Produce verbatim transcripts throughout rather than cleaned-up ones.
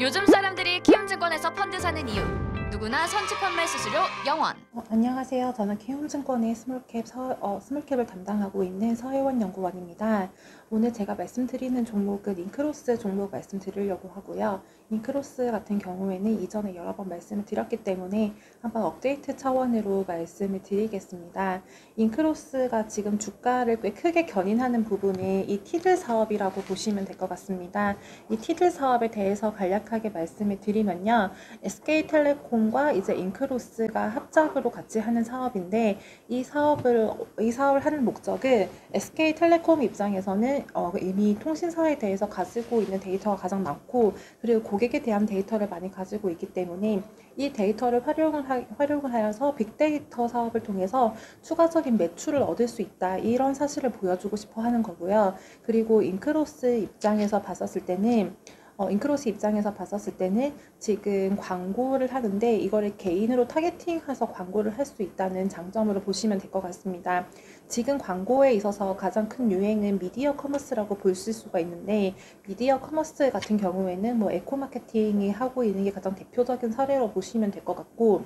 요즘 사람들이 키움증권에서 펀드 사는 이유, 누구나 선취 판매 수수료 영 원. 어, 안녕하세요. 저는 키움증권의 스몰캡 서, 어, 스몰캡을 담당하고 있는 서혜원 연구원입니다. 오늘 제가 말씀드리는 종목은 인크로스 종목 말씀드리려고 하고요. 인크로스 같은 경우에는 이전에 여러 번 말씀을 드렸기 때문에 한번 업데이트 차원으로 말씀을 드리겠습니다. 인크로스가 지금 주가를 꽤 크게 견인하는 부분이 이 티들 사업이라고 보시면 될 것 같습니다. 이 티들 사업에 대해서 간략하게 말씀을 드리면요. 에스케이텔레콤과 이제 인크로스가 합작으로 같이 하는 사업인데 이 사업을 이 사업을 하는 목적은 에스케이텔레콤 입장에서는 어, 이미 통신사에 대해서 가지고 있는 데이터가 가장 많고 그리고 고객에 대한 데이터를 많이 가지고 있기 때문에 이 데이터를 활용을, 하, 활용을 하여서 빅데이터 사업을 통해서 추가적인 매출을 얻을 수 있다. 이런 사실을 보여주고 싶어 하는 거고요. 그리고 인크로스 입장에서 봤었을 때는 어, 인크로스 입장에서 봤었을 때는 지금 광고를 하는데 이거를 개인으로 타겟팅해서 광고를 할 수 있다는 장점으로 보시면 될 것 같습니다. 지금 광고에 있어서 가장 큰 유행은 미디어 커머스라고 볼 수가 있는데 미디어 커머스 같은 경우에는 뭐 에코 마케팅이 하고 있는 게 가장 대표적인 사례로 보시면 될 것 같고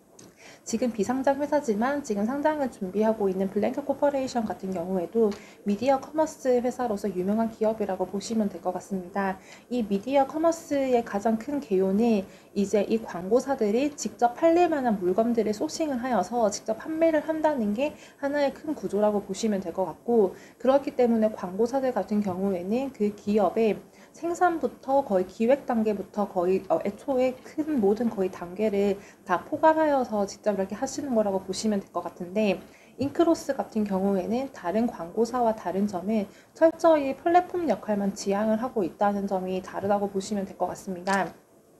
지금 비상장 회사지만 지금 상장을 준비하고 있는 블랭크 코퍼레이션 같은 경우에도 미디어 커머스 회사로서 유명한 기업이라고 보시면 될 것 같습니다. 이 미디어 커머스의 가장 큰 개요는 이제 이 광고사들이 직접 팔릴 만한 물건들을 소싱을 하여서 직접 판매를 한다는 게 하나의 큰 구조라고 보시면 될 것 같고 그렇기 때문에 광고사들 같은 경우에는 그 기업의 생산부터 거의 기획 단계부터 거의 어, 애초에 큰 모든 거의 단계를 다 포괄하여서 직접 이렇게 하시는 거라고 보시면 될 것 같은데 인크로스 같은 경우에는 다른 광고사와 다른 점은 철저히 플랫폼 역할만 지향을 하고 있다는 점이 다르다고 보시면 될 것 같습니다.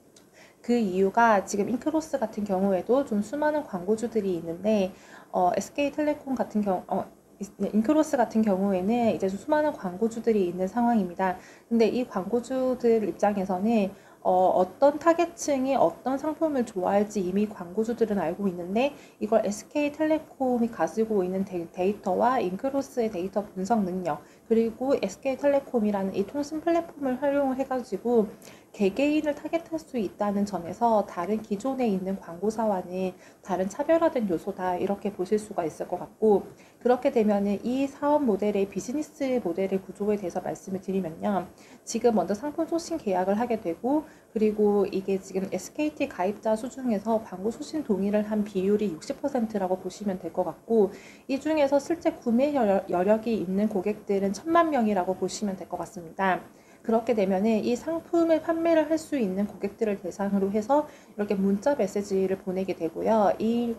그 이유가 지금 인크로스 같은 경우에도 좀 수많은 광고주들이 있는데 어, 에스케이텔레콤 같은 경우 어, 인크로스 같은 경우에는 이제 수많은 광고주들이 있는 상황입니다. 근데 이 광고주들 입장에서는 어, 어떤 타겟층이 어떤 상품을 좋아할지 이미 광고주들은 알고 있는데 이걸 에스케이텔레콤이 가지고 있는 데, 데이터와 인크로스의 데이터 분석 능력 그리고 에스케이텔레콤이라는 이 통신 플랫폼을 활용을 해가지고 개개인을 타겟할 수 있다는 점에서 다른 기존에 있는 광고사와는 다른 차별화된 요소다 이렇게 보실 수가 있을 것 같고 그렇게 되면은 이 사업 모델의 비즈니스 모델의 구조에 대해서 말씀을 드리면요. 지금 먼저 상품 소싱 계약을 하게 되고 그리고 이게 지금 에스케이티 가입자 수 중에서 광고 소싱 동의를 한 비율이 육십 퍼센트라고 보시면 될 것 같고 이 중에서 실제 구매 여력이 있는 고객들은 천만 명이라고 보시면 될 것 같습니다. 그렇게 되면은 이 상품을 판매를 할 수 있는 고객들을 대상으로 해서 이렇게 문자 메시지를 보내게 되고요. 이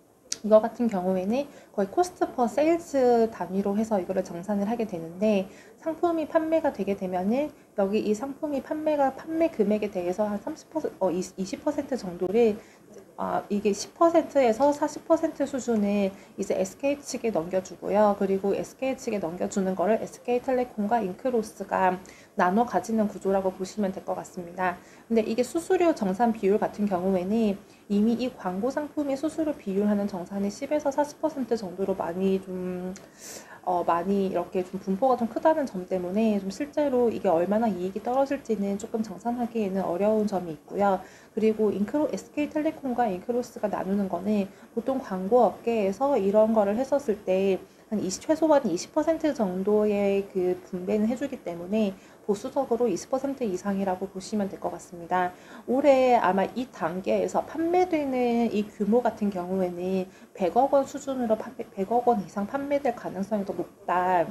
이거 같은 경우에는 거의 코스트 퍼 세일즈 단위로 해서 이거를 정산을 하게 되는데 상품이 판매가 되게 되면은 여기 이 상품이 판매가 판매 금액에 대해서 한 삼십 퍼센트, 어, 이십 퍼센트 정도를 아, 이게 십 퍼센트에서 사십 퍼센트 수준을 이제 에스케이 측에 넘겨주고요. 그리고 에스케이 측에 넘겨주는 거를 에스케이텔레콤과 인크로스가 나눠 가지는 구조라고 보시면 될 것 같습니다. 근데 이게 수수료 정산 비율 같은 경우에는 이미 이 광고 상품의 수수료 비율하는 정산이 십에서 사십 퍼센트 정도로 많이 좀 어, 많이 이렇게 좀 분포가 좀 크다는 점 때문에 좀 실제로 이게 얼마나 이익이 떨어질지는 조금 정산하기에는 어려운 점이 있고요. 그리고 인크로 에스케이텔레콤과 인크로스가 나누는 거는 보통 광고 업계에서 이런 거를 했었을 때 한 이십, 최소한 이십 퍼센트 정도의 그 분배는 해주기 때문에 보수적으로 이십 퍼센트 이상이라고 보시면 될 것 같습니다. 올해 아마 이 단계에서 판매되는 이 규모 같은 경우에는 백억 원 수준으로 판매, 백억 원 이상 판매될 가능성이 더 높다.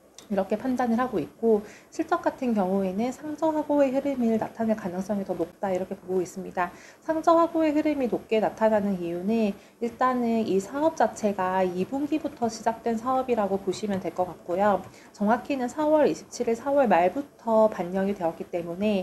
이렇게 판단을 하고 있고 실적 같은 경우에는 상저하고의 흐름을 나타낼 가능성이 더 높다 이렇게 보고 있습니다. 상저하고의 흐름이 높게 나타나는 이유는 일단은 이 사업 자체가 이 분기부터 시작된 사업이라고 보시면 될 것 같고요. 정확히는 사월 이십칠일 사월 말부터 반영이 되었기 때문에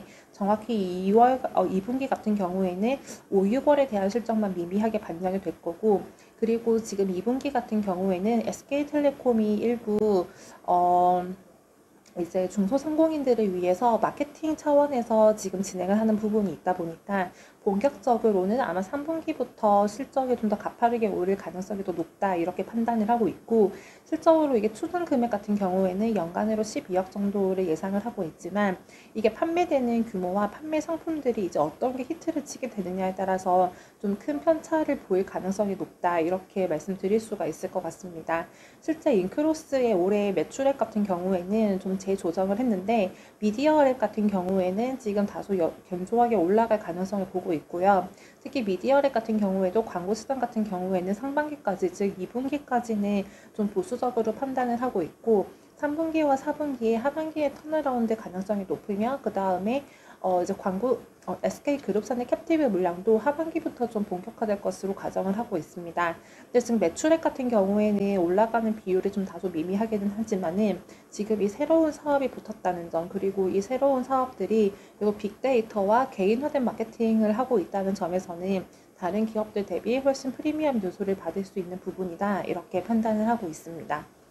정확히 이월, 어, 이 분기 같은 경우에는 오, 육월에 대한 실적만 미미하게 반영이 될 거고 그리고 지금 이 분기 같은 경우에는 에스케이텔레콤이 일부 어, 이제 중소상공인들을 위해서 마케팅 차원에서 지금 진행을 하는 부분이 있다 보니까 본격적으로는 아마 삼 분기부터 실적이 좀 더 가파르게 오를 가능성이 더 높다 이렇게 판단을 하고 있고, 실적으로 이게 추정 금액 같은 경우에는 연간으로 십이억 정도를 예상을 하고 있지만, 이게 판매되는 규모와 판매 상품들이 이제 어떤 게 히트를 치게 되느냐에 따라서 좀 큰 편차를 보일 가능성이 높다 이렇게 말씀드릴 수가 있을 것 같습니다. 실제 인크로스의 올해 매출액 같은 경우에는 좀 재조정을 했는데, 미디어랩 같은 경우에는 지금 다소 여, 견조하게 올라갈 가능성을 보고 있고요. 특히 미디어랩 같은 경우에도 광고 시장 같은 경우에는 상반기까지, 즉 이 분기까지는 좀 보수적으로 판단을 하고 있고, 삼 분기와 사 분기에 하반기에 턴어라운드 가능성이 높으며, 그 다음에 어 이제 광고 어, 에스케이그룹사의 캡티브 물량도 하반기부터 좀 본격화될 것으로 가정을 하고 있습니다. 근데 지금 매출액 같은 경우에는 올라가는 비율이 좀 다소 미미하기는 하지만은, 지금 이 새로운 사업이 붙었다는 점, 그리고 이 새로운 사업들이 그리고 빅데이터와 개인화된 마케팅을 하고 있다는 점에서는 다른 기업들 대비 훨씬 프리미엄 요소를 받을 수 있는 부분이다 이렇게 판단을 하고 있습니다.